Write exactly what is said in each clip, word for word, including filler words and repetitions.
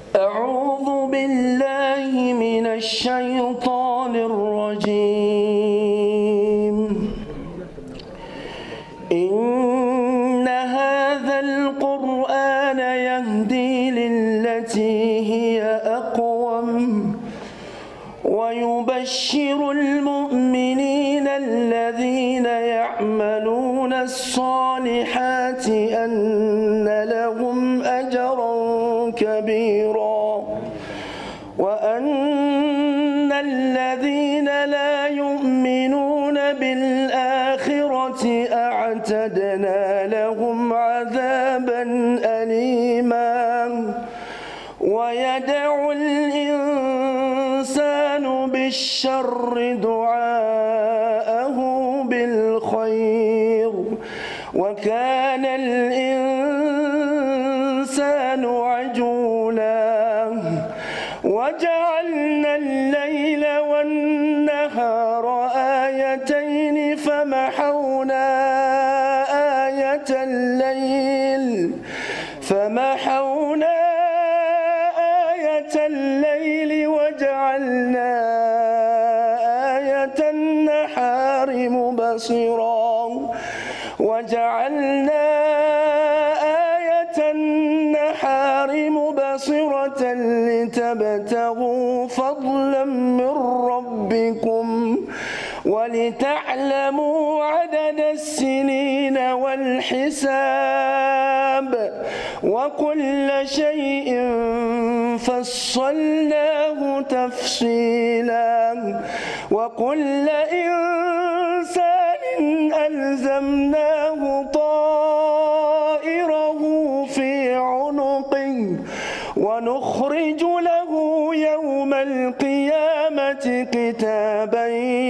أعوذ بالله من الشيطان الرجيم. إن هذا القرآن يهدي للتي هي أقوم ويبشر المؤمنين الذين يعملون الصالحات أن لهم أجرا كبيرا وأن الذين لا يؤمنون بالآخرة أعتدنا لهم عذابا أليما. ويدعو الإنسان بالشر دعاءه بالخير وكان الإنسان عجولا. وجعلنا الليل والنهار آيتين فمحونا آية الليل فمحونا آية الليل وجعلنا آية النهار مبصرا وجعلنا آية النهار مبصرة لتبتغوا فضلا من ربكم ولتعلموا عدد السنين والحساب وكل شيء فصلناه تفصيلا. وكل إنسان ألزمناه طائره في عنقه ونخرج له يوم القيامة كتابا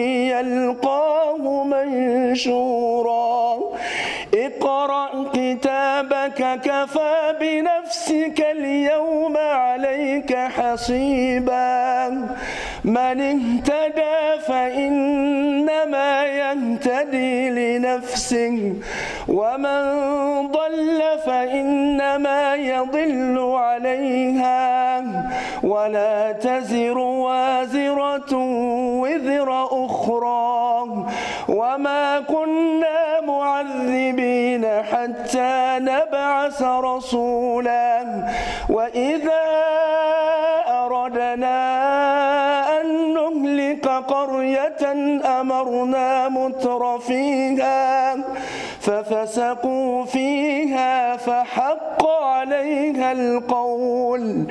يلقاه منشورا. اقرأ كتابك كفى بنفسك اليوم عليك حصيبا. من اهتدى فإنما يهتدي لنفسه ومن ضل فإنما يضل عليها ولا تزر وازرة وزر أخرى وما كنا معذبين حتى نبعث رسولا. وإذا أردنا أن نهلك قرية أمرنا متر فيها ففسقوا فيها فحق عليها القول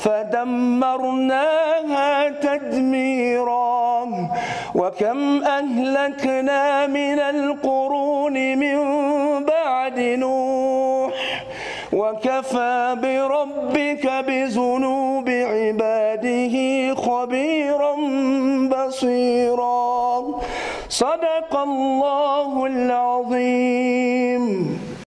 فدمرناها تدميرا. وكم أهلكنا من القرون من بعد نوح وكفى بربك بذنوب عباده خبيرا بصيرا. صدق الله العظيم.